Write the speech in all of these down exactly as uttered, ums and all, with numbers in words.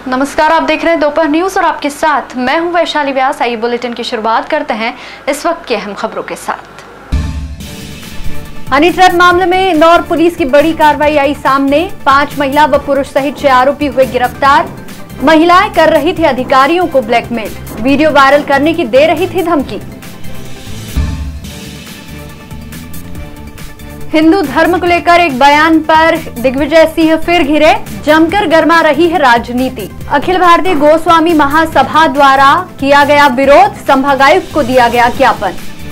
नमस्कार, आप देख रहे हैं दोपहर न्यूज और आपके साथ मैं हूं वैशाली व्यास। आइए बुलेटिन की शुरुआत करते हैं इस वक्त के अहम खबरों के साथ। हनी ट्रैप मामले में इंदौर पुलिस की बड़ी कार्रवाई आई सामने। पांच महिला व पुरुष सहित छह आरोपी हुए गिरफ्तार। महिलाएं कर रही थी अधिकारियों को ब्लैकमेल, वीडियो वायरल करने की दे रही थी धमकी। हिंदू धर्म को लेकर एक बयान पर दिग्विजय सिंह फिर घिरे। जमकर गर्मा रही है राजनीति। अखिल भारतीय गोस्वामी महासभा द्वारा किया गया विरोध, संभागायुक्त को दिया गया ज्ञापन।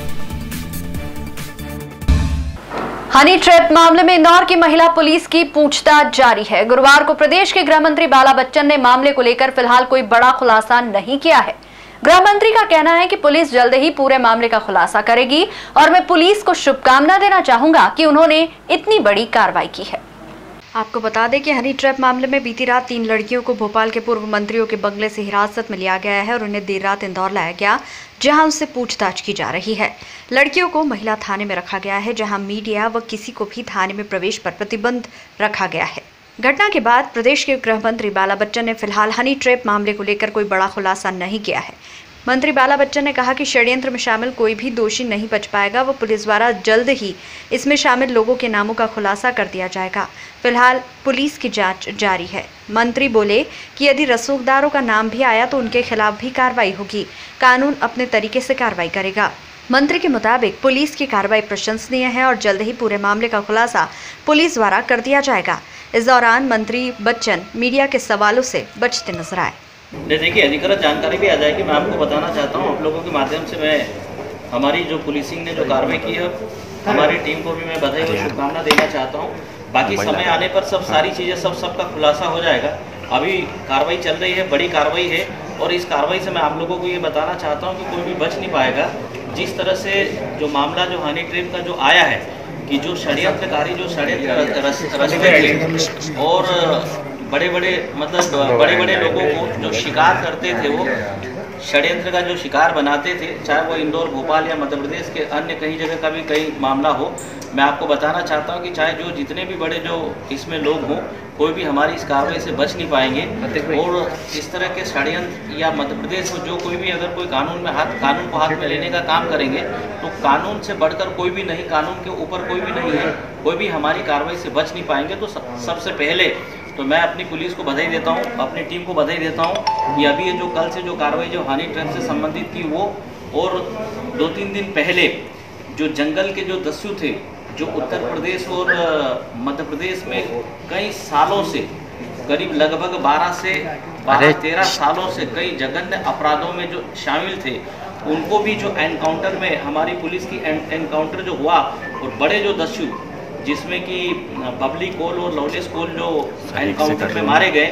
हनी ट्रैप मामले में इंदौर की महिला पुलिस की पूछताछ जारी है। गुरुवार को प्रदेश के गृह मंत्री बाला बच्चन ने मामले को लेकर फिलहाल कोई बड़ा खुलासा नहीं किया है। गृह मंत्री का कहना है कि पुलिस जल्द ही पूरे मामले का खुलासा करेगी और मैं पुलिस को शुभकामना देना चाहूंगा कि उन्होंने इतनी बड़ी कार्रवाई की है। आपको बता दें कि हनी ट्रैप मामले में बीती रात तीन लड़कियों को भोपाल के पूर्व मंत्रियों के बंगले से हिरासत में लिया गया है और उन्हें देर रात इंदौर लाया गया, जहां उनसे पूछताछ की जा रही है। लड़कियों को महिला थाने में रखा गया है, जहां मीडिया व किसी को भी थाने में प्रवेश पर प्रतिबंध रखा गया है। घटना के बाद प्रदेश के गृह मंत्री बाला बच्चन ने फिलहाल हनी ट्रैप मामले को लेकर कोई बड़ा खुलासा नहीं किया है। मंत्री बाला बच्चन ने कहा कि षड्यंत्र में शामिल कोई भी दोषी नहीं बच पाएगा। वो पुलिस द्वारा जल्द ही इसमें शामिल लोगों के नामों का खुलासा कर दिया जाएगा। फिलहाल पुलिस की जांच जारी है। मंत्री बोले कि यदि रसूखदारों का नाम भी आया तो उनके खिलाफ भी कार्रवाई होगी। कानून अपने तरीके से कार्रवाई करेगा। मंत्री के मुताबिक पुलिस की कार्रवाई प्रशंसनीय है और जल्द ही पूरे मामले का खुलासा पुलिस द्वारा कर दिया जाएगा। इस दौरान मंत्री बच्चन मीडिया के सवालों से बचते नजर आए। देखिए, अधिकृत जानकारी भी आ जाएगी। मैं आपको बताना चाहता हूँ, आप लोगों के माध्यम से मैं हमारी जो पुलिसिंग ने जो कार्रवाई की है, हमारी टीम को भी मैं बधाई और शुभकामना देना चाहता हूँ। बाकी समय आने पर सब सारी चीज़ें सब सबका खुलासा हो जाएगा। अभी कार्रवाई चल रही है, बड़ी कार्रवाई है और इस कार्रवाई से मैं आप लोगों को ये बताना चाहता हूँ कि कोई भी बच नहीं पाएगा। जिस तरह से जो मामला जो हनी ट्रैप का जो आया है कि जो षड्यंत्रकारी जो षड्यंत्र रचते थे और बड़े बड़े मतलब बड़े बड़े लोगों को जो शिकार करते थे, वो षड्यंत्र का जो शिकार बनाते थे, चाहे वो इंदौर, भोपाल या मध्य प्रदेश के अन्य कहीं जगह का भी कई मामला हो। मैं आपको बताना चाहता हूं कि चाहे जो जितने भी बड़े जो इसमें लोग हों, कोई भी हमारी इस कार्रवाई से बच नहीं पाएंगे। और इस तरह के षड्यंत्र या मध्य प्रदेश में जो कोई भी अगर कोई कानून में हाथ कानून को हाथ में लेने का काम करेंगे तो कानून से बढ़कर कोई भी नहीं, कानून के ऊपर कोई भी नहीं है, कोई भी हमारी कार्रवाई से बच नहीं पाएंगे। तो सबसे पहले तो मैं अपनी पुलिस को बधाई देता हूँ, अपनी टीम को बधाई देता हूँ कि अभी ये जो कल से जो कार्रवाई जो हनी ट्रैप से संबंधित थी वो, और दो तीन दिन पहले जो जंगल के जो दस्यु थे, जो उत्तर प्रदेश और मध्य प्रदेश में कई सालों से, करीब लगभग बारह से बारह तेरह सालों से कई जघन्य अपराधों में जो शामिल थे, उनको भी जो एनकाउंटर में हमारी पुलिस की एनकाउंटर जो हुआ और बड़े जो दस्यु जिसमें कि बबली कोल और लवलेस कोल जो एनकाउंटर में मारे गए,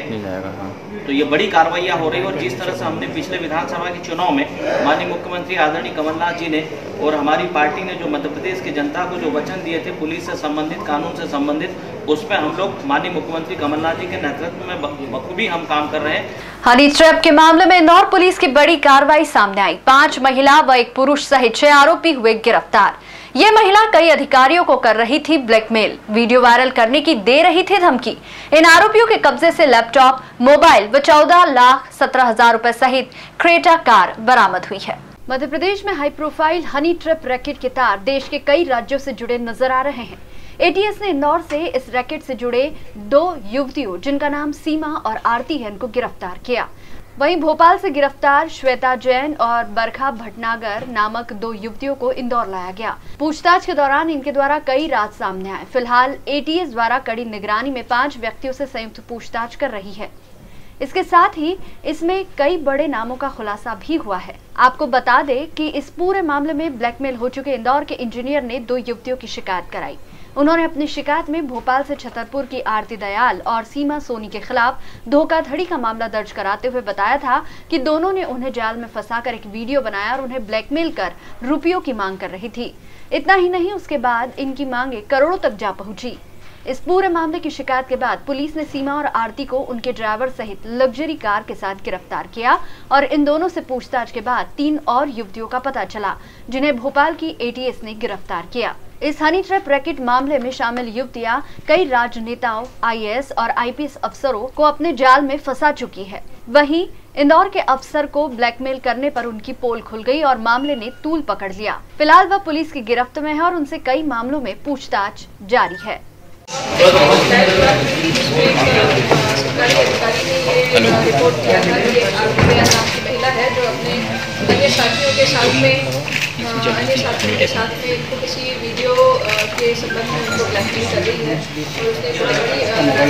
तो ये बड़ी कार्रवाइयाँ हो रही है। और जिस तरह से हमने पिछले विधानसभा के चुनाव में माननीय मुख्यमंत्री आदरणीय कमलनाथ जी ने और हमारी पार्टी ने जो मध्य प्रदेश की जनता को जो वचन दिए थे पुलिस से संबंधित, कानून से संबंधित, उस पर हम लोग माननीय मुख्यमंत्री कमलनाथ जी के नेतृत्व में बखूबी हम काम कर रहे हैं। हनी ट्रैप के मामले में इंदौर पुलिस की बड़ी कार्रवाई सामने आई। पांच महिला व एक पुरुष सहित छह आरोपी हुए गिरफ्तार। ये महिला कई अधिकारियों को कर रही थी ब्लैकमेल, वीडियो वायरल करने की दे रही थी धमकी। इन आरोपियों के कब्जे से लैपटॉप, मोबाइल व चौदह लाख सत्रह हजार रुपए सहित क्रेटा कार बरामद हुई है। मध्य प्रदेश में high profile honey trap racket के तार देश के कई राज्यों से जुड़े नजर आ रहे हैं। एटीएस ने इंदौर से इस रैकेट से जुड़े दो युवतियों, जिनका नाम सीमा और आरती है, इनको गिरफ्तार किया। वहीं भोपाल से गिरफ्तार श्वेता जैन और बरखा भटनागर नामक दो युवतियों को इंदौर लाया गया। पूछताछ के दौरान इनके द्वारा कई राज सामने आए। फिलहाल एटीएस द्वारा कड़ी निगरानी में पांच व्यक्तियों से संयुक्त पूछताछ कर रही है। इसके साथ ही इसमें कई बड़े नामों का खुलासा भी हुआ है। आपको बता दें कि इस पूरे मामले में ब्लैकमेल हो चुके इंदौर के इंजीनियर ने दो युवतियों की शिकायत कराई। उन्होंने अपनी शिकायत में भोपाल से छतरपुर की आरती दयाल और सीमा सोनी के खिलाफ धोखाधड़ी का मामला दर्ज कराते हुए बताया था कि दोनों ने उन्हें जाल में फंसाकर एक वीडियो बनाया और उन्हें ब्लैकमेल कर रुपयों की मांग कर रही थी। इतना ही नहीं, उसके बाद इनकी मांगे करोड़ों तक जा पहुंची। इस पूरे मामले की शिकायत के बाद पुलिस ने सीमा और आरती को उनके ड्राइवर सहित लग्जरी कार के साथ गिरफ्तार किया और इन दोनों से पूछताछ के बाद तीन और युवतियों का पता चला, जिन्हें भोपाल की एटीएस ने गिरफ्तार किया। इस हनी ट्रैप रैकेट मामले में शामिल युवतियां कई राजनेताओं, आई ए एस और आई पी एस अफसरों को अपने जाल में फंसा चुकी है। वहीं इंदौर के अफसर को ब्लैकमेल करने पर उनकी पोल खुल गई और मामले ने तूल पकड़ लिया। फिलहाल वह पुलिस की गिरफ्त में है और उनसे कई मामलों में पूछताछ जारी है। सरकारी अधिकारी ने ये रिपोर्ट किया था कि एक आरोपिया नाम की महिला है जो अपने अन्य साथियों के साथ में अन्य साथियों के साथ में इनको किसी वीडियो के संबंध में उनको ब्लैकमेल कर रही है और उसने बड़ी बड़ी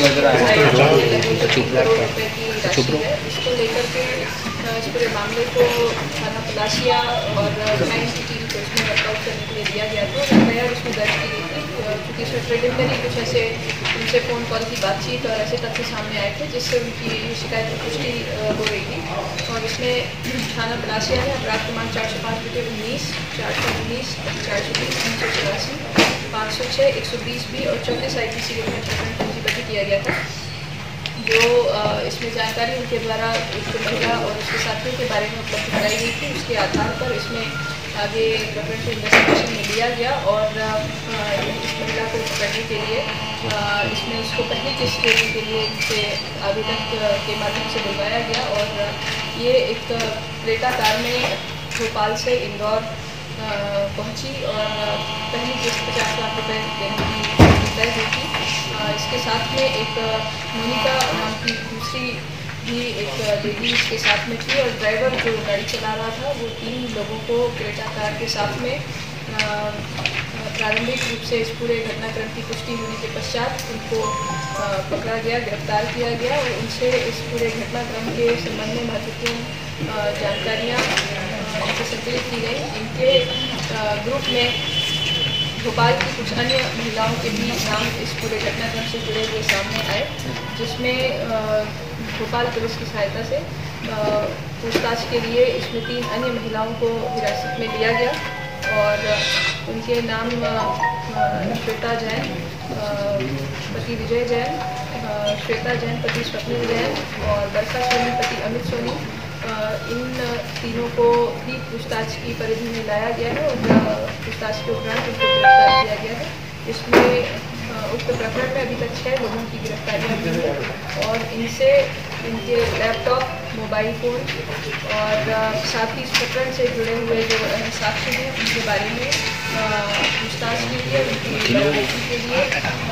करोड़ रुपए की राशि है। इसको लेकर के इस पूरे मामले को थाना पलासिया और क्राइम की टीम को इसमें वर्कआउट करने के लिए दिया गया था और एफ आई आर उसमें दर्ज की गई थी क्योंकि इसमें प्रिलिमिनरी कुछ ऐसे उनसे फ़ोन कॉल की बातचीत और ऐसे तथ्य सामने आए थे जिससे उनकी शिकायत की पुष्टि हो रही थी और इसमें थाना पलासिया ने अपराध क्रमांक चार सौ पाँच बटे उन्नीस चार सौ उन्नीस चार सौ बीस तीन सौ चौरासी पाँच सौ छः एक सौ बीस बी और चौंतीस आई पी सी में प्रकरण पंजीबद्ध किया गया था। जो इसमें जानकारी उनके द्वारा एक महिला और उसके साथियों के बारे में उपलब्ध कराई गई थी, उसके आधार पर इसमें आगे प्रकरण को इन्वेस्टिगेशन में लिया गया और इस महिला को पकड़ने के लिए इसमें उसको पहली किस्त देने के लिए इनसे आवेदन के माध्यम से बुलवाया गया और ये एक क्रेटा कार में भोपाल से इंदौर पहुंची और पहली किस्त पचास लाख रुपए देने की तय हुई थी। इसके साथ में एक मोनिका नाम की दूसरी भी एक लेडी इसके साथ में थी और ड्राइवर जो गाड़ी चला रहा था वो तीन लोगों को क्रेटा कार के साथ में प्रारंभिक रूप से इस पूरे घटनाक्रम की पुष्टि होने के पश्चात उनको पकड़ा गया, गिरफ्तार किया गया और उनसे इस पूरे घटनाक्रम के संबंध में महत्वपूर्ण जानकारियाँ उनसे संकलित की गई। इनके ग्रुप में भोपाल की कुछ अन्य महिलाओं के भी नाम इस पूरे घटनाक्रम से जुड़े हुए सामने आए, जिसमें भोपाल पुलिस की सहायता से पूछताछ के लिए इसमें तीन अन्य महिलाओं को हिरासत में लिया गया और उनके नाम श्वेता जैन, पति विजय जैन, श्वेता जैन पति स्वप्निल जैन और वर्षा सोनी पति अमित सोनी, इन तीनों को भी पूछताछ की परिधि में लाया गया है और पूछताछ के उपरांत उनको गिरफ्तार किया गया है। इसमें उक्त प्रकरण में अभी तक छः लोगों की गिरफ्तारियाँ हुई हैं और इनसे इनके लैपटॉप, मोबाइल फ़ोन और साथ ही इस प्रकरण से जुड़े हुए जो साक्षी हैं उनके बारे में पूछताछ के लिए उनकी बरामदगी के लिए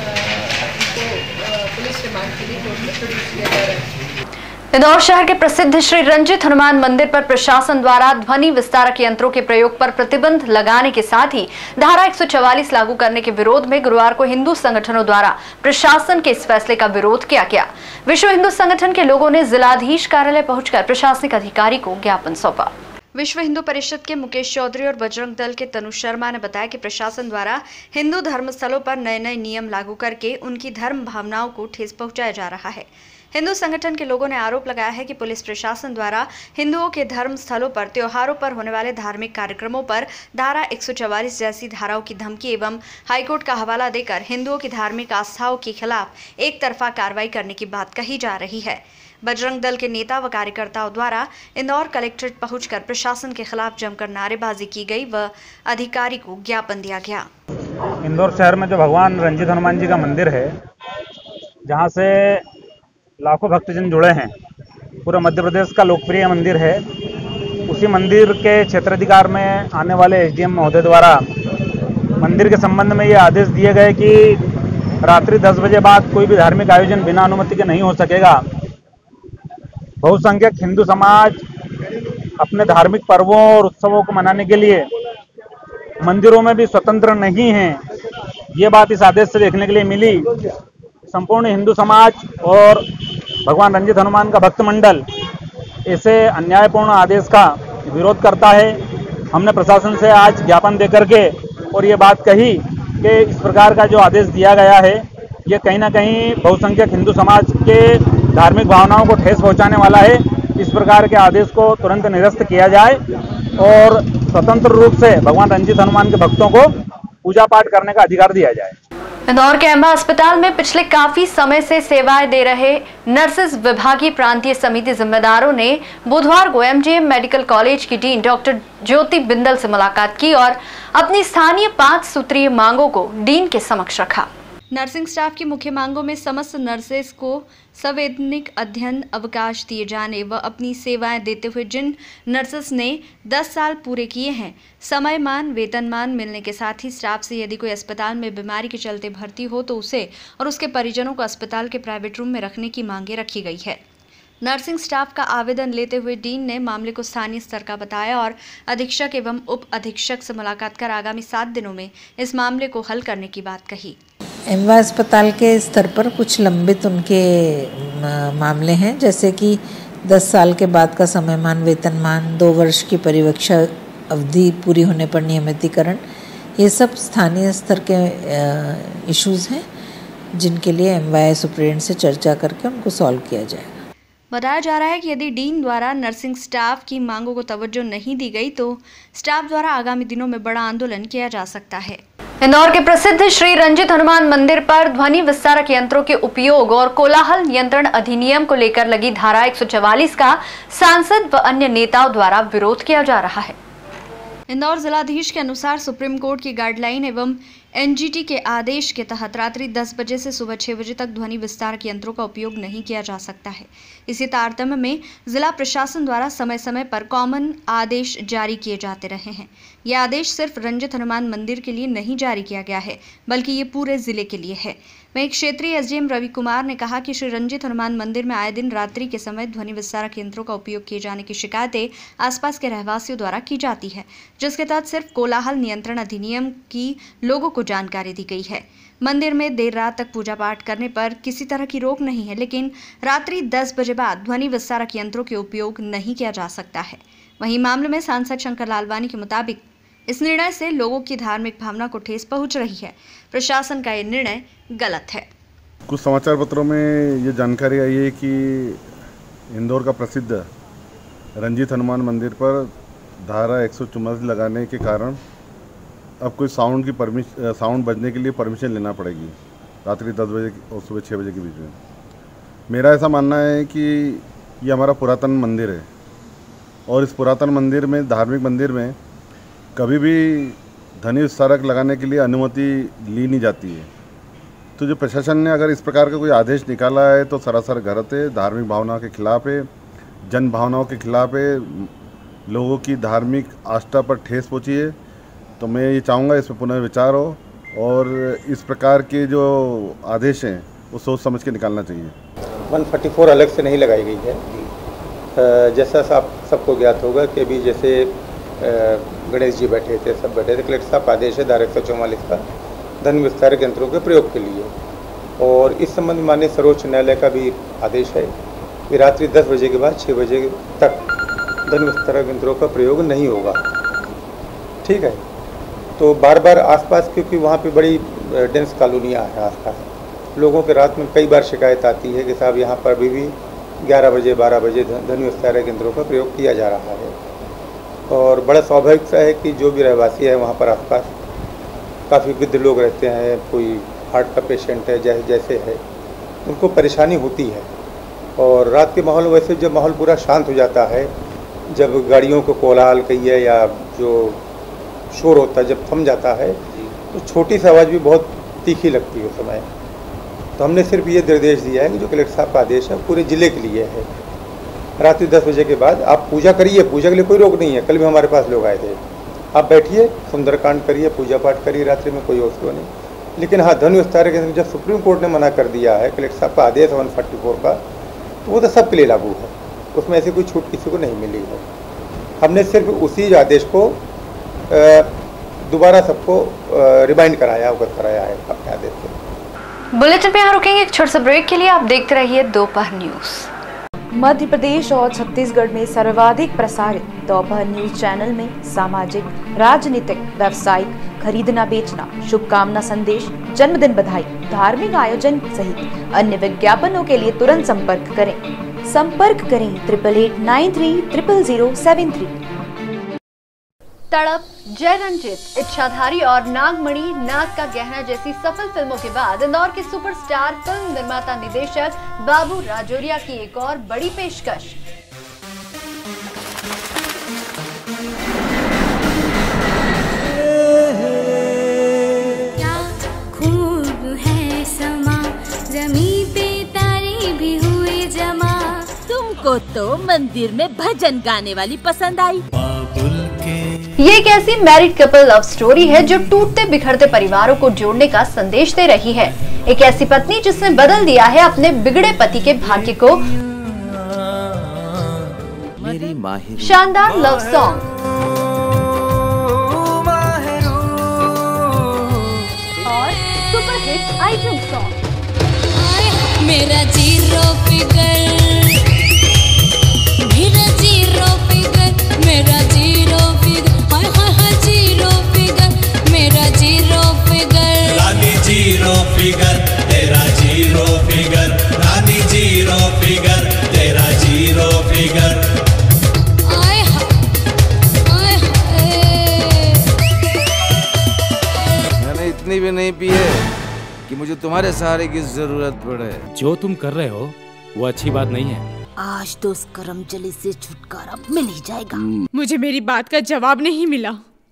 उनको पुलिस रिमांड के लिए कोर्ट में प्रोड्यूस किया जा रहा है। इंदौर शहर के प्रसिद्ध श्री रंजित हनुमान मंदिर पर प्रशासन द्वारा ध्वनि विस्तारक यंत्रों के प्रयोग पर प्रतिबंध लगाने के साथ ही धारा एक सौ चवालीस लागू करने के विरोध में गुरुवार को हिंदू संगठनों द्वारा प्रशासन के इस फैसले का विरोध किया गया। विश्व हिंदू संगठन के लोगों ने जिलाधीश कार्यालय पहुंचकर प्रशासनिक अधिकारी को ज्ञापन सौंपा। विश्व हिंदू परिषद के मुकेश चौधरी और बजरंग दल के तनु शर्मा ने बताया कि प्रशासन द्वारा हिंदू धर्मस्थलों पर नए नए नियम लागू करके उनकी धर्म भावनाओं को ठेस पहुंचाया जा रहा है। हिंदू संगठन के लोगों ने आरोप लगाया है कि पुलिस प्रशासन द्वारा हिंदुओं के धर्म स्थलों पर त्योहारों पर होने वाले धार्मिक कार्यक्रमों पर धारा एक सौ चवालीस जैसी धाराओं की धमकी एवं हाईकोर्ट का हवाला देकर हिंदुओं की धार्मिक आस्थाओं के खिलाफ एक तरफा कार्रवाई करने की बात कही जा रही है। बजरंग दल के नेता व कार्यकर्ताओं द्वारा इंदौर कलेक्ट्रेट पहुंचकर प्रशासन के खिलाफ जमकर नारेबाजी की गई व अधिकारी को ज्ञापन दिया गया। इंदौर शहर में जो भगवान रंजित हनुमान जी का मंदिर है, जहां से लाखों भक्तजन जुड़े हैं, पूरा मध्य प्रदेश का लोकप्रिय मंदिर है। उसी मंदिर के क्षेत्राधिकार में आने वाले एस डी एम महोदय द्वारा मंदिर के संबंध में ये आदेश दिए गए कि रात्रि दस बजे बाद कोई भी धार्मिक आयोजन बिना अनुमति के नहीं हो सकेगा। बहुसंख्यक हिंदू समाज अपने धार्मिक पर्वों और उत्सवों को मनाने के लिए मंदिरों में भी स्वतंत्र नहीं है। ये बात इस आदेश से देखने के लिए मिली। संपूर्ण हिंदू समाज और भगवान रंजित हनुमान का भक्त मंडल ऐसे अन्यायपूर्ण आदेश का विरोध करता है। हमने प्रशासन से आज ज्ञापन देकर के और ये बात कही कि इस प्रकार का जो आदेश दिया गया है, ये कहीं ना कहीं बहुसंख्यक हिंदू समाज के धार्मिक भावनाओं को ठेस पहुंचाने वाला है। इस प्रकार के आदेश को तुरंत निरस्त किया जाए और स्वतंत्र रूप से भगवान रंजित हनुमान के भक्तों को पूजा पाठ करने का अधिकार दिया जाए। इंदौर के एम्बा अस्पताल में पिछले काफी समय से सेवाएं दे रहे नर्सेज विभागीय प्रांतीय समिति जिम्मेदारों ने बुधवार को एमजीएम मेडिकल कॉलेज की डीन डॉक्टर ज्योति बिंदल से मुलाकात की और अपनी स्थानीय पांच सूत्रीय मांगों को डीन के समक्ष रखा। नर्सिंग स्टाफ की मुख्य मांगों में समस्त नर्सेस को संवैधानिक अध्ययन अवकाश दिए जाने व अपनी सेवाएं देते हुए जिन नर्सेस ने दस साल पूरे किए हैं, समयमान वेतनमान मिलने के साथ ही स्टाफ से यदि कोई अस्पताल में बीमारी के चलते भर्ती हो तो उसे और उसके परिजनों को अस्पताल के प्राइवेट रूम में रखने की मांगे रखी गई है। नर्सिंग स्टाफ का आवेदन लेते हुए डीन ने मामले को स्थानीय स्तर का बताया और अधीक्षक एवं उप अधीक्षक से मुलाकात कर आगामी सात दिनों में इस मामले को हल करने की बात कही। एम्बा अस्पताल के स्तर पर कुछ लंबित उनके मामले हैं, जैसे कि दस साल के बाद का समयमान वेतनमान, दो वर्ष की परिवीक्षा अवधि पूरी होने पर नियमितीकरण, ये सब स्थानीय स्तर के इश्यूज हैं जिनके लिए एमवाई सुप्रीडेंट से चर्चा करके उनको सॉल्व किया जाएगा। बताया जा रहा है कि यदि डीन द्वारा नर्सिंग स्टाफ की मांगों को तवज्जो नहीं दी गई तो स्टाफ द्वारा आगामी दिनों में बड़ा आंदोलन किया जा सकता है। इंदौर के प्रसिद्ध श्री रंजित हनुमान मंदिर पर ध्वनि विस्तारक यंत्रों के उपयोग और कोलाहल नियंत्रण अधिनियम को लेकर लगी धारा एक सौ चवालीस का सांसद व अन्य नेताओं द्वारा विरोध किया जा रहा है। इंदौर जिलाधीश के अनुसार सुप्रीम कोर्ट की गाइडलाइन एवं एनजीटी के आदेश के तहत रात्रि दस बजे से सुबह छह बजे तक ध्वनि विस्तारक यंत्रों का उपयोग नहीं किया जा सकता है। इसी तारतम्य में जिला प्रशासन द्वारा समय समय पर कॉमन आदेश जारी किए जाते रहे हैं। यह आदेश सिर्फ रंजित हनुमान मंदिर के लिए नहीं जारी किया गया है, बल्कि ये पूरे जिले के लिए है। वहीं क्षेत्रीय एसडीएम रवि कुमार ने कहा कि श्री रंजित हनुमान मंदिर में आए दिन रात्रि के समय ध्वनि विस्तारक यंत्रों का उपयोग किए जाने की शिकायतें आसपास के रहवासियों द्वारा की जाती है, जिसके तहत सिर्फ कोलाहल नियंत्रण अधिनियम की लोगों को जानकारी दी गई है। मंदिर में देर रात तक पूजा पाठ करने पर किसी तरह की रोक नहीं है, लेकिन रात्रि दस बजे बाद ध्वनि विस्तारक यंत्रों के उपयोग नहीं किया जा सकता है। वहीं मामले में सांसद शंकर लालवानी के मुताबिक इस निर्णय से लोगों की धार्मिक भावना को ठेस पहुंच रही है। प्रशासन का ये निर्णय गलत है। कुछ समाचार पत्रों में ये जानकारी आई है कि इंदौर का प्रसिद्ध रंजित हनुमान मंदिर पर धारा एक सौ चौवालीस लगाने के कारण अब कोई साउंड की परमिशन साउंड बजने के लिए परमिशन लेना पड़ेगी रात्रि दस बजे और सुबह छः बजे के बीच में। मेरा ऐसा मानना है कि ये हमारा पुरातन मंदिर है और इस पुरातन मंदिर में, धार्मिक मंदिर में कभी भी ध्वनि विस्तारक लगाने के लिए अनुमति ली नहीं जाती है। तो जो प्रशासन ने अगर इस प्रकार का कोई आदेश निकाला है तो सरासर गलत है, धार्मिक भावनाओं के खिलाफ है, जन भावनाओं के खिलाफ है, लोगों की धार्मिक आस्था पर ठेस पहुँची है। तो मैं ये चाहूँगा इस पर पुनर्विचार हो और इस प्रकार के जो आदेश हैं वो सोच समझ के निकालना चाहिए। एक सौ चौवालीस अलग से नहीं लगाई गई है। जैसा आप सबको ज्ञात होगा कि अभी जैसे गणेश जी बैठे थे, सब बैठे थे, कलेक्टर साहब आदेश है धारा एक सौ चौवालीस का ध्वनि विस्तारक यंत्रों के प्रयोग के लिए, और इस संबंध में माननीय सर्वोच्च न्यायालय का भी आदेश है कि रात्रि दस बजे के बाद छः बजे तक ध्वनि विस्तारक यंत्रों का प्रयोग नहीं होगा। ठीक है, तो बार बार आसपास, क्योंकि वहाँ पे बड़ी डेंस कॉलोनियाँ हैं आसपास, लोगों के रात में कई बार शिकायत आती है कि साहब यहाँ पर अभी भी ग्यारह बजे बारह बजे ध्वनि विस्तारक यंत्रों का प्रयोग किया जा रहा है। और बड़ा स्वाभाविक सा है कि जो भी रहवासी है वहाँ पर आसपास काफ़ी वृद्ध लोग रहते हैं, कोई हार्ट का पेशेंट है, जैसे जैसे है, उनको परेशानी होती है। और रात के माहौल, वैसे जब माहौल पूरा शांत हो जाता है, जब गाड़ियों को कोलाहल कहिए या जो शोर होता है जब थम जाता है, तो छोटी सी आवाज़ भी बहुत तीखी लगती है उस समय। तो हमने सिर्फ ये निर्देश दिया है कि जो कलेक्टर साहब का आदेश है पूरे ज़िले के लिए है, रात्रि दस बजे के बाद आप पूजा करिए, पूजा के लिए कोई रोक नहीं है। कल भी हमारे पास लोग आए थे, आप बैठिए, सुंदरकांड करिए, पूजा पाठ करिए, रात्रि में कोई उसको नहीं। लेकिन हाँ, ध्वनि विस्तारक यंत्र जब सुप्रीम कोर्ट ने मना कर दिया है, कलेक्टर साहब का आदेश है एक सौ चौवालीस का, तो वो तो सबके लिए लागू है, उसमें ऐसी कोई छूट किसी को नहीं मिली है। हमने सिर्फ उसी आदेश को दोबारा सबको रिमाइंड कराया, अवगत कराया है अपने आदेश से। बुलेटिन पे यहाँ रुकेंगे एक छोटे से ब्रेक के लिए। आप देखते रहिए दोपहर न्यूज। मध्य प्रदेश और छत्तीसगढ़ में सर्वाधिक प्रसारित दोपहर न्यूज चैनल में सामाजिक, राजनीतिक, व्यावसायिक, खरीदना बेचना, शुभकामना संदेश, जन्मदिन बधाई, धार्मिक आयोजन सहित अन्य विज्ञापनों के लिए तुरंत संपर्क करें। संपर्क करें triple eight nine three triple zero seven three. Tadap, Jai Ranjit, इच्छाधारी और नागमणि, नाग का गहना जैसी सफल फिल्मों के बाद इंदौर के सुपरस्टार फिल्म निर्माता निर्देशक बाबू राजौरिया की एक और बड़ी पेशकश। क्या खूब है समा, जमीन पे तारे भी हुए जमा। तुमको तो मंदिर में भजन गाने वाली पसंद आई। ये एक ऐसी मैरिड कपल लव स्टोरी है जो टूटते बिखरते परिवारों को जोड़ने का संदेश दे रही है। एक ऐसी पत्नी जिसने बदल दिया है अपने बिगड़े पति के भाग्य को। शानदार लव सॉन्ग और सुपरहिट आइटम सॉन्ग। मेरा जीरो फिगर, मेरा जीरो फिगर, मेरा जीरो फिगर, हाय हाय हाय जीरो फिगर, मेरा जीरो फिगर। रानी जीरो फिगर, तेरा जीरो फिगर, रानी जीरो फिगर, तेरा जीरो फिगर। आय हाय हाय। मैंने इतनी भी नहीं पी है कि मुझे तुम्हारे सहारे की जरूरत पड़े। जो तुम कर रहे हो वो अच्छी बात नहीं है। आज तो उस करमचली से छुटकारा मिल ही जाएगा। मुझे मेरी बात का जवाब नहीं मिला।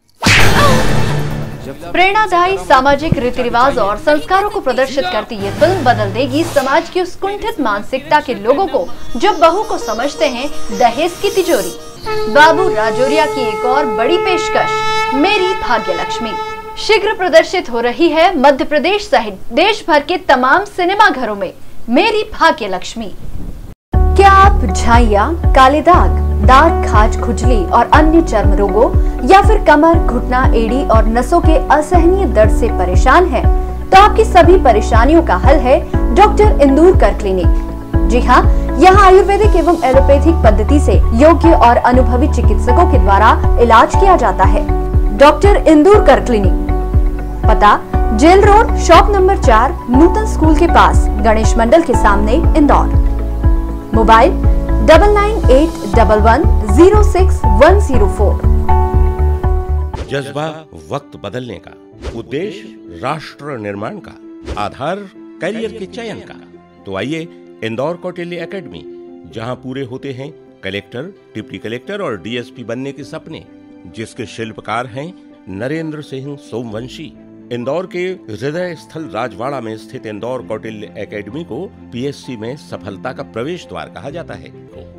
प्रेरणादायी सामाजिक रीति रिवाज और संस्कारों को प्रदर्शित करती ये फिल्म बदल देगी समाज की उस कुंठित मानसिकता के लोगों को जो बहू को समझते हैं दहेज की तिजोरी। बाबू राजौरिया की एक और बड़ी पेशकश, मेरी भाग्य लक्ष्मी, शीघ्र प्रदर्शित हो रही है मध्य प्रदेश सहित देश भर के तमाम सिनेमा घरों में। मेरी भाग्य लक्ष्मी। क्या आप झाइया, काले दाग, दांत, खाज, खुजली और अन्य चर्म रोगों या फिर कमर, घुटना, एड़ी और नसों के असहनीय दर्द से परेशान हैं? तो आपकी सभी परेशानियों का हल है डॉक्टर इंदूरकर क्लिनिक। जी हाँ, यहाँ आयुर्वेदिक एवं एलोपैथिक पद्धति से योग्य और अनुभवी चिकित्सकों के द्वारा इलाज किया जाता है। डॉक्टर इंदूरकर क्लिनिक, पता जेल रोड, शॉप नंबर चार, नूतन स्कूल के पास, गणेश मंडल के सामने, Indore. Mobile double nine eight double one zero six one zero four. जज्बा वक्त बदलने का, उद्देश्य राष्ट्र निर्माण का, आधार करियर के चयन का। तो आइए इंदौर कौटिल्य एकेडमी, जहां पूरे होते हैं कलेक्टर, डिप्टी कलेक्टर और डीएसपी बनने के सपने, जिसके शिल्पकार हैं नरेंद्र सिंह सोमवंशी। इंदौर के हृदय स्थल राजवाड़ा में स्थित इंदौर कौटिल्य एकेडमी को पीएससी में सफलता का प्रवेश द्वार कहा जाता है।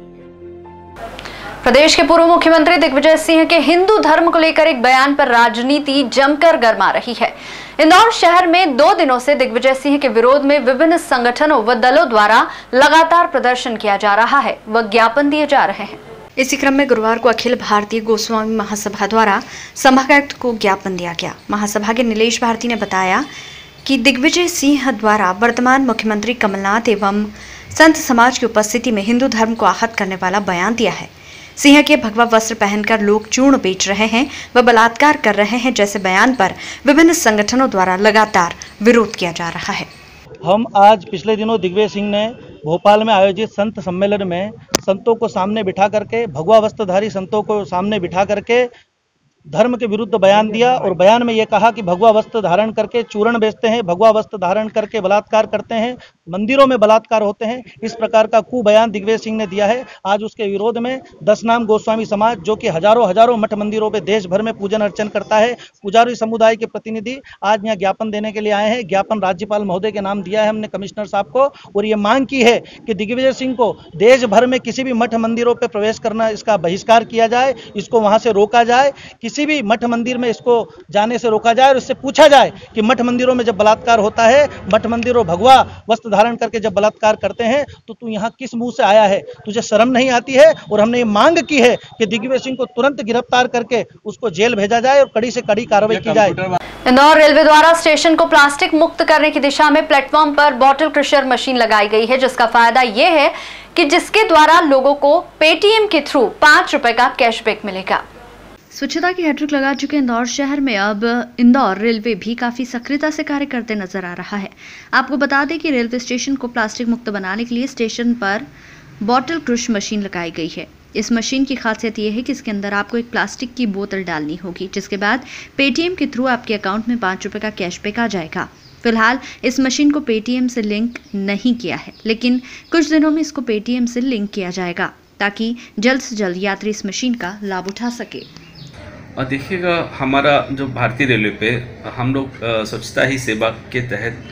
प्रदेश के पूर्व मुख्यमंत्री दिग्विजय सिंह के हिंदू धर्म को लेकर एक बयान पर राजनीति जमकर गर्मा रही है। इंदौर शहर में दो दिनों से दिग्विजय सिंह के विरोध में विभिन्न संगठनों व दलों द्वारा लगातार प्रदर्शन किया जा रहा है व ज्ञापन दिए जा रहे हैं। इसी क्रम में गुरुवार को अखिल भारतीय गोस्वामी महासभा द्वारा संभागायुक्त को ज्ञापन दिया गया। महासभा के नीलेश भारती ने बताया कि दिग्विजय सिंह द्वारा वर्तमान मुख्यमंत्री कमलनाथ एवं संत समाज की उपस्थिति में हिंदू धर्म को आहत करने वाला बयान दिया है। सिंह के भगवा वस्त्र पहनकर लोग चूर्ण बेच रहे हैं व बलात्कार कर रहे हैं जैसे बयान पर विभिन्न संगठनों द्वारा लगातार विरोध किया जा रहा है। हम आज पिछले दिनों दिग्विजय सिंह ने भोपाल में आयोजित संत सम्मेलन में संतों को सामने बिठा करके, भगवा वस्त्रधारी संतों को सामने बिठा करके धर्म के विरुद्ध बयान दिया और बयान में ये कहा कि भगवा वस्त्र धारण करके चूर्ण बेचते हैं, भगवा वस्त्र धारण करके बलात्कार करते हैं, मंदिरों में बलात्कार होते हैं। इस प्रकार का कु बयान दिग्विजय सिंह ने दिया है। आज उसके विरोध में दस नाम गोस्वामी समाज, जो कि हजारों हजारों मठ मंदिरों पे देश भर में पूजन अर्चन करता है, पुजारी समुदाय के प्रतिनिधि आज यहाँ ज्ञापन देने के लिए आए हैं। ज्ञापन राज्यपाल महोदय के नाम दिया है हमने कमिश्नर साहब को और ये मांग की है कि दिग्विजय सिंह को देश भर में किसी भी मठ मंदिरों पर प्रवेश करना, इसका बहिष्कार किया जाए, इसको वहाँ से रोका जाए, किसी भी मठ मंदिर में इसको जाने से रोका जाए और इससे पूछा जाए कि मठ मंदिरों में जब बलात्कार होता है, मठ मंदिरों भगवा वस्त्र धारण करके जब बलात्कार करते हैं तो तू यहाँ किस मुंह से आया है, तुझे शर्म नहीं आती है? और हमने ये मांग की है कि दिग्विजय सिंह को तुरंत गिरफ्तार करके उसको जेल भेजा जाए और कड़ी से कड़ी कार्रवाई की जाए। इंदौर रेलवे द्वारा स्टेशन को प्लास्टिक मुक्त करने की दिशा में प्लेटफॉर्म पर बॉटल क्रशर मशीन लगाई गई है, जिसका फायदा ये है कि जिसके द्वारा लोगों को पेटीएम के थ्रू पांच रुपए का कैशबैक मिलेगा। स्वच्छता की हैट्रिक लगा चुके इंदौर शहर में अब इंदौर रेलवे भी काफी सक्रियता से कार्य करते नजर आ रहा है। आपको बता दें कि रेलवे स्टेशन को प्लास्टिक मुक्त बनाने के लिए स्टेशन पर बॉटल क्रश मशीन लगाई गई है। इस मशीन की खासियत यह है कि इसके अंदर आपको एक प्लास्टिक की बोतल डालनी होगी, जिसके बाद पेटीएम के थ्रू आपके अकाउंट में पाँच रुपये का कैशबैक आ जाएगा। फिलहाल इस मशीन को पेटीएम से लिंक नहीं किया है, लेकिन कुछ दिनों में इसको पेटीएम से लिंक किया जाएगा ताकि जल्द से जल्द यात्री इस मशीन का लाभ उठा सके। और देखिएगा, हमारा जो भारतीय रेलवे पे हम लोग स्वच्छता ही सेवा के तहत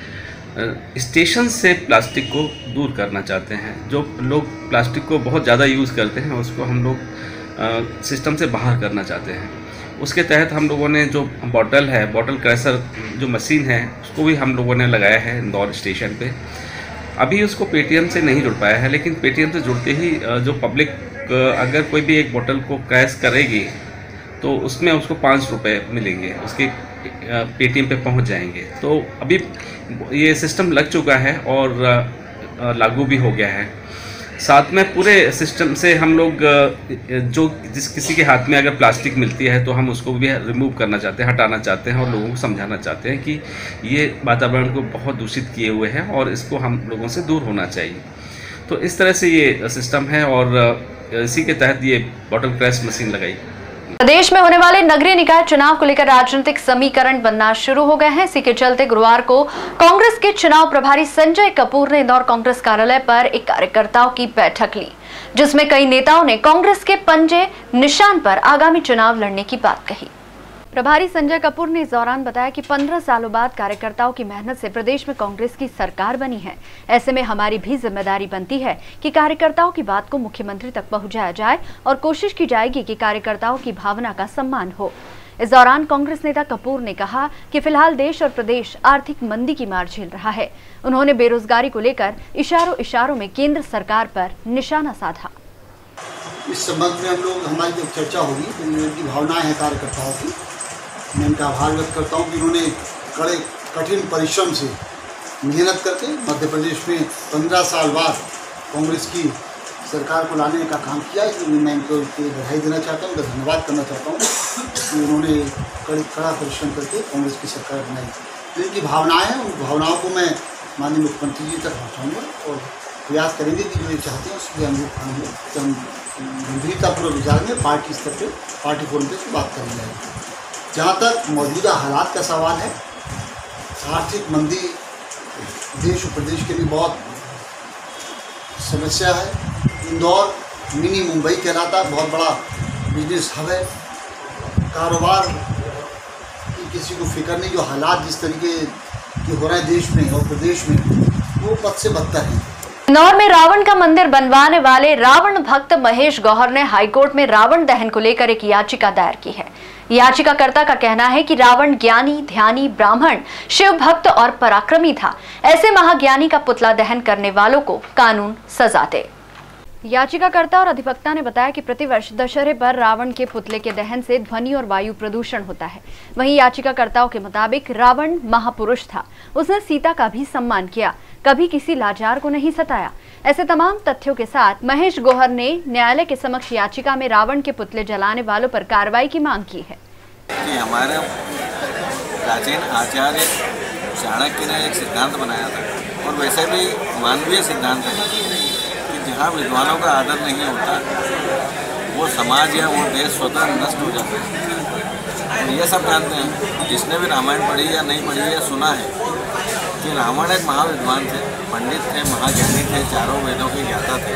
स्टेशन से प्लास्टिक को दूर करना चाहते हैं। जो लोग प्लास्टिक को बहुत ज़्यादा यूज़ करते हैं उसको हम लोग सिस्टम से बाहर करना चाहते हैं। उसके तहत हम लोगों ने जो बॉटल है, बॉटल क्रैशर जो मशीन है, उसको भी हम लोगों ने लगाया है इंदौर स्टेशन पे। अभी उसको पेटीएम से नहीं जुड़ पाया है, लेकिन पेटीएम से जुड़ते ही जो पब्लिक अगर कोई भी एक बोतल को क्रैश करेगी तो उसमें उसको पाँच रुपये मिलेंगे, उसके पेटीएम पे पहुंच जाएंगे। तो अभी ये सिस्टम लग चुका है और लागू भी हो गया है। साथ में पूरे सिस्टम से हम लोग जो जिस किसी के हाथ में अगर प्लास्टिक मिलती है तो हम उसको भी रिमूव करना चाहते हैं, हटाना चाहते हैं और लोगों को समझाना चाहते हैं कि ये वातावरण को बहुत दूषित किए हुए हैं और इसको हम लोगों से दूर होना चाहिए। तो इस तरह से ये सिस्टम है और इसी के तहत ये बॉटल क्रैश मशीन लगाई। प्रदेश में होने वाले नगरीय निकाय चुनाव को लेकर राजनीतिक समीकरण बनना शुरू हो गए हैं। इसी के चलते गुरुवार को कांग्रेस के चुनाव प्रभारी संजय कपूर ने इंदौर कांग्रेस कार्यालय पर एक कार्यकर्ताओं की बैठक ली, जिसमें कई नेताओं ने कांग्रेस के पंजे निशान पर आगामी चुनाव लड़ने की बात कही। प्रभारी संजय कपूर ने इस दौरान बताया कि पंद्रह सालों बाद कार्यकर्ताओं की मेहनत से प्रदेश में कांग्रेस की सरकार बनी है। ऐसे में हमारी भी जिम्मेदारी बनती है कि कार्यकर्ताओं की बात को मुख्यमंत्री तक पहुंचाया जाए और कोशिश की जाएगी कि कार्यकर्ताओं की भावना का सम्मान हो। इस दौरान कांग्रेस नेता कपूर ने कहा कि फिलहाल देश और प्रदेश आर्थिक मंदी की मार झेल रहा है। उन्होंने बेरोजगारी को लेकर इशारों इशारों में केंद्र सरकार पर निशाना साधा। इस संबंध में हम लोग हमारी जब चर्चा होगी, उनकी भावनाएं हैं कार्यकर्ताओं की, मैं उनका आभार व्यक्त करता हूँ कि उन्होंने कड़े कठिन परिश्रम से मेहनत करके मध्य प्रदेश में पंद्रह साल बाद कांग्रेस की सरकार को लाने का काम किया। इसलिए मैं इनको बधाई देना चाहता हूँ, उनका धन्यवाद करना चाहता हूँ कि उन्होंने कड़ी कड़ा परिश्रम करके कांग्रेस की सरकार बनाई। तो इनकी भावनाएं हैं, उन भावनाओं को मैं माननीय मुख्यमंत्री जी तक पहुँचाऊँगा और प्रयास करेंगे कि जो ये चाहते हैं उसके अनुरूप काम हो कि हम गंभीरतापूर्वक विचार में पार्टी स्तर पर पार्टी फोरम पर बात करी जाएगी। जहाँ तक मौजूदा हालात का सवाल है, आर्थिक मंदी देश और प्रदेश के लिए बहुत समस्या है। इंदौर मिनी मुंबई कहलाता है, बहुत बड़ा बिजनेस हब है। कारोबार की किसी को फिक्र नहीं। जो हालात जिस तरीके के हो रहे हैं देश में और प्रदेश में, वो पद से बदतर है। इंदौर में रावण का मंदिर बनवाने वाले रावण भक्त महेश गौहर ने हाईकोर्ट में रावण दहन को लेकर एक याचिका दायर की है। याचिकाकर्ता का कहना है कि रावण ज्ञानी, ध्यानी, ब्राह्मण, शिव भक्त और पराक्रमी था। ऐसे महाज्ञानी का पुतला दहन करने वालों को कानून सजा दे। याचिकाकर्ता और अधिवक्ता ने बताया कि प्रतिवर्ष दशहरे पर रावण के पुतले के दहन से ध्वनि और वायु प्रदूषण होता है। वहीं याचिकाकर्ताओं के मुताबिक रावण महापुरुष था, उसने सीता का भी सम्मान किया, कभी किसी लाचार को नहीं सताया। ऐसे तमाम तथ्यों के साथ महेश गौहर ने न्यायालय के समक्ष याचिका में रावण के पुतले जलाने वालों पर कार्रवाई की मांग की है। कि हमारे प्राचीन आचार्य चाणक्य ने एक सिद्धांत बनाया था और वैसे भी मानवीय सिद्धांत है कि जहाँ विद्वानों का आदर नहीं होता वो समाज या वो देश स्वतः नष्ट हो जाता है। और ये सब जानते हैं, जिसने भी रामायण पढ़ी या नहीं पढ़ी या सुना है कि रावण एक महाविद्वान थे, पंडित थे, महाज्ञानी थे, चारों वेदों के ज्ञाता थे।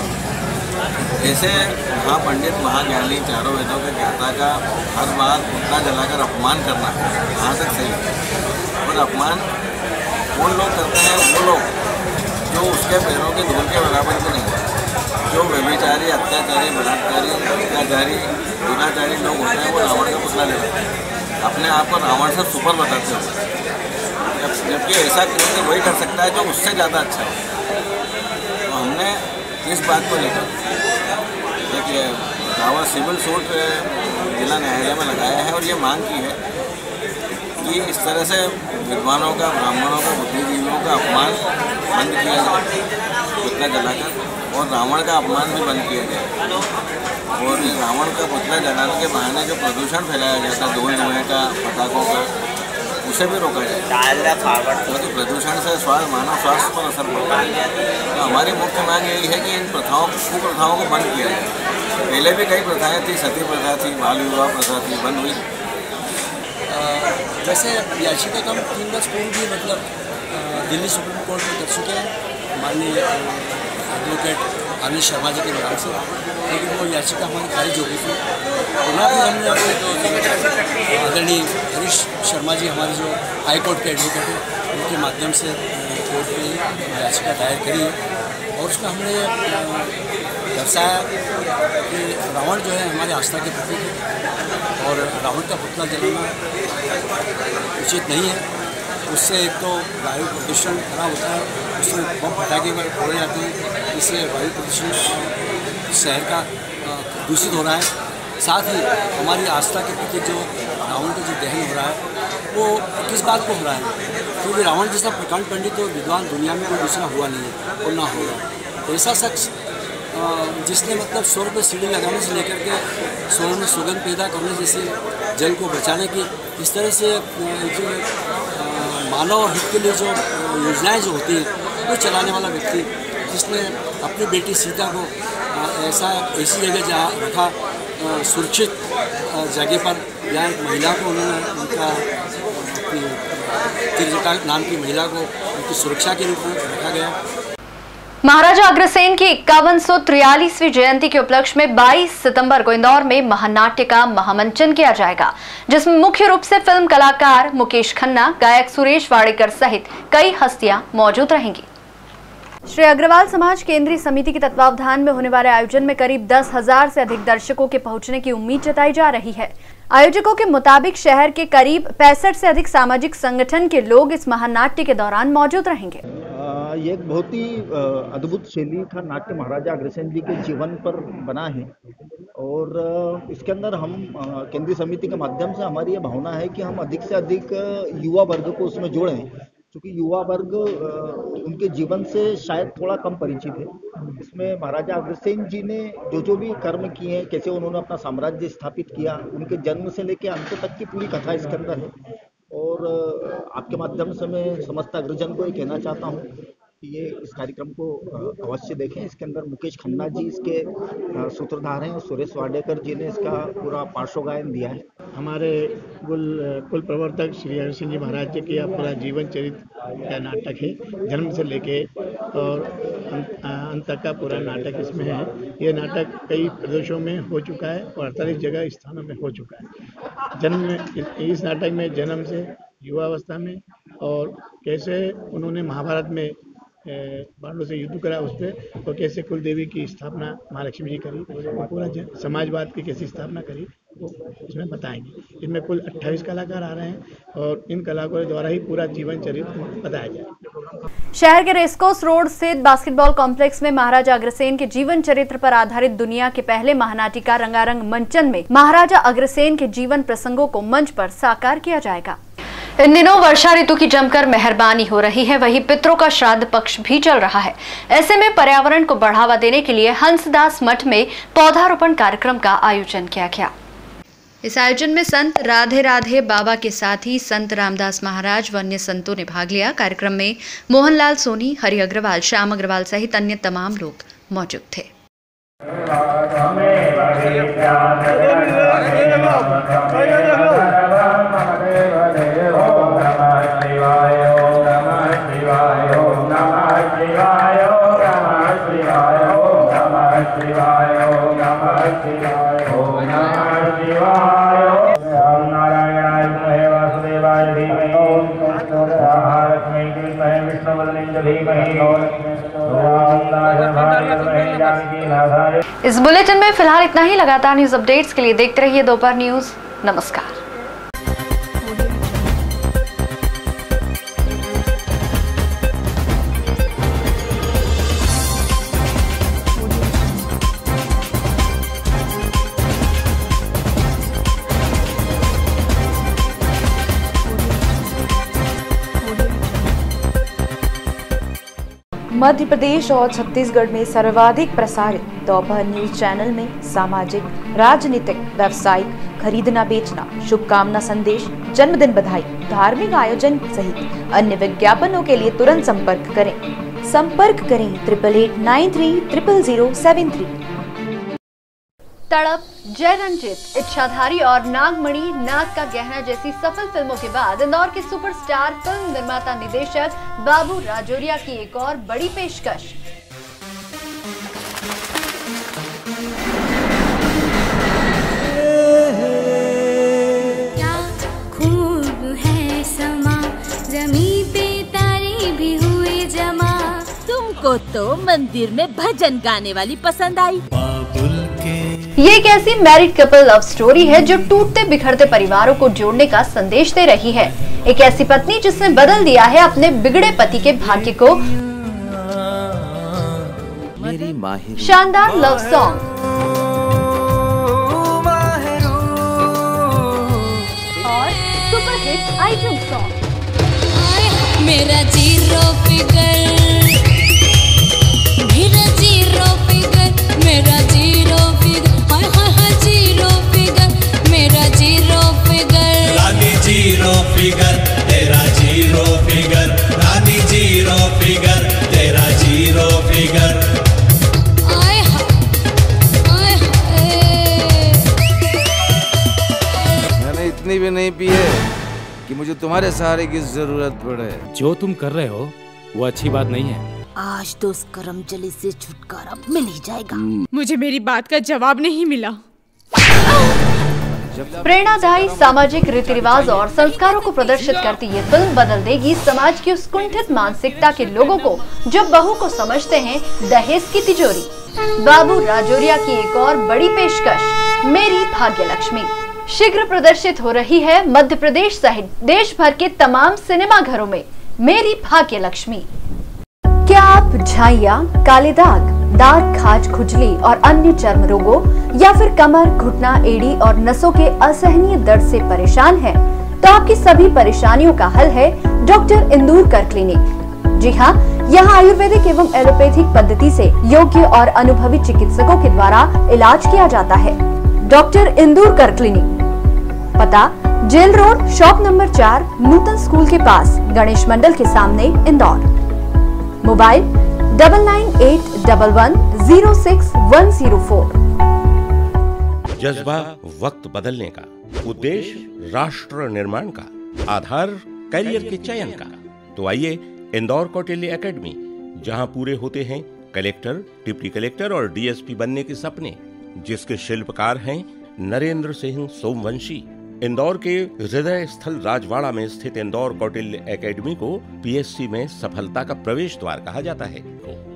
ऐसे महापंडित, महाज्ञानी, चारों वेदों के ज्ञाता का हर बार पुतला जलाकर अपमान करना कहाँ तक सही है। और अपमान उन लोग करते हैं वो लोग जो उसके पैरों की धूल के बराबर भी नहीं, जो व्यभिचारी, अत्याचारी, बलात्कारी, हत्याचारी, दुराचारी लोग होते हैं वो रावण का पुतला लेते हैं, अपने आप को रावण से सुपर बताते हैं। जबकि ऐसा कृत्य वही कर सकता है जो उससे ज़्यादा अच्छा है। तो हमने इस बात को लेकर एक दावा सिविल सूट जिला न्यायालय में लगाया है और ये मांग की है कि इस तरह से विद्वानों का, ब्राह्मणों का, बुद्धिजीवियों का अपमान बंद किया जाए पुतला जलाकर, और रावण का अपमान भी बंद किया जाए। और रावण का पुतला जलाने के बहाने जो प्रदूषण फैलाया जाता है धूल धुएँ का, पटाखों का, उसे भी रोका जाए, क्योंकि प्रदूषण से स्वास्थ्य, मानव स्वास्थ्य पर असर पड़ता है। तो हमारी मुख्य मांग यही है कि इन प्रथाओं, कुप्रथाओं को बंद किया जाए। पहले भी कई प्रथाएं थी, सती प्रथा थी, बाल विवाह प्रथा थी, बंद हुई। वैसे याचिका तो हम तीन वर्ष पूर्व भी मतलब दिल्ली सुप्रीम कोर्ट में कर चुके हैं माननीय एडवोकेट अनिल शर्मा जी के नाम से, लेकिन वो याचिका हमारी खारिज हो गई थी। पुनः फिर हमने अपने आदरणीय हरीश शर्मा जी हमारे जो हाई कोर्ट के एडवोकेट हैं उनके माध्यम से कोर्ट में याचिका दायर करी है और उसमें हमने दर्शाया कि रावण जो है हमारे आस्था के प्रतीक है और रावण का पुतला जलाना उचित नहीं है। उससे एक तो वायु प्रदूषण खराब होता है, उसमें बम पटाखे फोड़े जाते हैं, इससे वायु प्रदूषण शहर का दूषित हो रहा है। साथ ही हमारी आस्था के प्रति जो रावण का जो दहन हो रहा है वो किस बात को हो रहा है, क्योंकि रावण जैसा प्रकांड पंडित तो विद्वान दुनिया में कोई दूसरा हुआ नहीं है और ना होगा। ऐसा शख्स जिसने मतलब स्वर पर सीढ़ी लगाने से लेकर के स्वर में सुगंध पैदा करने जैसे जल को बचाने की इस तरह से जो मानव हित के लिए जो योजनाएं जो होती हैं वो चलाने वाला व्यक्ति, जिसने अपनी बेटी सीता को ऐसा ऐसी जगह जहाँ रखा सुरक्षित जगह पर, या एक महिला को उन्होंने उनका अपनी तिरजटा नाम की महिला को उनकी सुरक्षा के रूप में रखा गया। महाराजा अग्रसेन की इक्यावन सौ तिरालीसवीं जयंती के उपलक्ष्य में बाईस सितंबर को इंदौर में महानाट्य का महामंचन किया जाएगा, जिसमें मुख्य रूप से फिल्म कलाकार मुकेश खन्ना, गायक सुरेश वाडेकर सहित कई हस्तियां मौजूद रहेंगी। श्री अग्रवाल समाज केंद्रीय समिति के तत्वावधान में होने वाले आयोजन में करीब दस हजार से अधिक दर्शकों के पहुंचने की उम्मीद जताई जा रही है। आयोजकों के मुताबिक शहर के करीब पैंसठ से अधिक सामाजिक संगठन के लोग इस महानाट्य के दौरान मौजूद रहेंगे। ये एक बहुत ही अद्भुत शैली का नाट्य महाराजा अग्रसेन जी के जीवन पर बना है और इसके अंदर हम केंद्रीय समिति के माध्यम से हमारी ये भावना है कि हम अधिक से अधिक युवा वर्ग को उसमें जोड़ें, क्योंकि युवा वर्ग उनके जीवन से शायद थोड़ा कम परिचित है। इसमें महाराजा अग्रसेन जी ने जो जो भी कर्म किए हैं, कैसे उन्होंने अपना साम्राज्य स्थापित किया, उनके जन्म से लेकर अंत तक की पूरी कथा इसके अंदर है। और आपके माध्यम से मैं समस्त अग्रजन को ये कहना चाहता हूँ कि ये इस कार्यक्रम को अवश्य देखें। इसके अंदर मुकेश खन्ना जी इसके सूत्रधार हैं और सुरेश वाडेकर जी ने इसका पूरा पार्श्व गायन दिया है। हमारे कुल कुल प्रवर्तक श्री अग्रसेन जी महाराज जी की पूरा जीवन चरित्र का नाटक है, जन्म से लेके और अंत तक का पूरा नाटक इसमें है। ये नाटक कई प्रदेशों में हो चुका है और अड़तालीस जगह स्थानों में हो चुका है। जन्म में इस नाटक में जन्म से युवावस्था में और कैसे उन्होंने महाभारत में पांडवों से युद्ध करा उस पर, और कैसे कुल देवी की स्थापना महालक्ष्मी जी करी, और पूरा समाजवाद की कैसी स्थापना करी वो इसमें बताएंगे। इसमें कुल अट्ठाईस कलाकार आ रहे हैं और इन कलाकारों द्वारा ही पूरा जीवन चरित्र बताया जाएगा। शहर के रेसकोर्स रोड स्थित बास्केटबॉल कॉम्प्लेक्स में महाराजा अग्रसेन के जीवन चरित्र पर आधारित दुनिया के पहले महानाटी का रंगारंग मंचन में महाराजा अग्रसेन के जीवन प्रसंगों को मंच पर साकार किया जाएगा। इन दिनों वर्षा ऋतु की जमकर मेहरबानी हो रही है, वहीं पितरों का श्राद्ध पक्ष भी चल रहा है। ऐसे में पर्यावरण को बढ़ावा देने के लिए हंसदास मठ में पौधारोपण कार्यक्रम का आयोजन किया गया। इस आयोजन में संत राधे राधे बाबा के साथ ही संत रामदास महाराज व अन्य संतों ने भाग लिया। कार्यक्रम में मोहनलाल सोनी, हरि अग्रवाल, श्याम अग्रवाल सहित अन्य तमाम लोग मौजूद थे। इस बुलेटिन में फिलहाल इतना ही। लगातार न्यूज अपडेट्स के लिए देखते रहिए दोपहर न्यूज। नमस्कार। मध्य प्रदेश और छत्तीसगढ़ में सर्वाधिक प्रसारित दोपहर न्यूज चैनल में सामाजिक, राजनीतिक, व्यावसायिक, खरीदना बेचना, शुभकामना संदेश, जन्मदिन बधाई, धार्मिक आयोजन सहित अन्य विज्ञापनों के लिए तुरंत संपर्क करें संपर्क करें triple eight nine three triple zero seven three. Tadap, Jai Ranjit, इच्छाधारी और नागमणि, नाग का गहना जैसी सफल फिल्मों के बाद इंदौर के सुपरस्टार फिल्म निर्माता निर्देशक बाबू राजौरिया की एक और बड़ी पेशकश। क्या खूब है समा, जमीन पे तारे भी हुए जमा। तुमको तो मंदिर में भजन गाने वाली पसंद आई। ये एक ऐसी मैरिड कपल लव स्टोरी है जो टूटते बिखरते परिवारों को जोड़ने का संदेश दे रही है। एक ऐसी पत्नी जिसने बदल दिया है अपने बिगड़े पति के भाग्य को। मेरी माहिर शानदार लव सॉन्ग और सुपरहिट आइटम सॉन्ग। मेरा जीरो फिगर, मेरा जीरो फिगर, मेरा जीरो फिगर, हाय हाय हाय जीरो फिगर, मेरा जीरो फिगर। रानी जीरो फिगर, तेरा जीरो फिगर, रानी जीरो फिगर, तेरा जीरो फिगर। आय हाय हाय। मैंने इतनी भी नहीं पी है कि मुझे तुम्हारे सहारे की जरूरत पड़े। जो तुम कर रहे हो वो अच्छी बात नहीं है। आज तो उस करम जली से छुटकारा मिल ही जाएगा। मुझे मेरी बात का जवाब नहीं मिला। प्रेरणादायी सामाजिक रीति रिवाज और संस्कारों को प्रदर्शित करती ये फिल्म बदल देगी समाज की उस कुंठित मानसिकता के लोगों को जो बहू को समझते हैं दहेज की तिजोरी। बाबू राजौरिया की एक और बड़ी पेशकश, मेरी भाग्य लक्ष्मी, शीघ्र प्रदर्शित हो रही है मध्य प्रदेश सहित देश भर के तमाम सिनेमा घरों में। मेरी भाग्य लक्ष्मी। क्या आप झाइया, काले दाग, दांत, खाज, खुजली और अन्य चर्म रोगों या फिर कमर, घुटना, एड़ी और नसों के असहनीय दर्द से परेशान हैं? तो आपकी सभी परेशानियों का हल है डॉक्टर इंदुरकर क्लिनिक। जी हाँ, यहाँ आयुर्वेदिक एवं एलोपैथिक पद्धति से योग्य और अनुभवी चिकित्सकों के द्वारा इलाज किया जाता है। डॉक्टर इंदुरकर क्लिनिक, पता जेल रोड, शॉप नंबर चार, नूतन स्कूल के पास, गणेश मंडल के सामने, Indore. Mobile double nine eight double one zero six one zero four. जज्बा वक्त बदलने का, उद्देश्य राष्ट्र निर्माण का, आधार करियर के चयन का। तो आइए इंदौर कौटिल्य एकेडमी, जहां पूरे होते हैं कलेक्टर, डिप्टी कलेक्टर और डीएसपी बनने के सपने, जिसके शिल्पकार हैं नरेंद्र सिंह सोमवंशी। इंदौर के हृदय स्थल राजवाड़ा में स्थित इंदौर कौटिल्य एकेडमी को पीएससी में सफलता का प्रवेश द्वार कहा जाता है।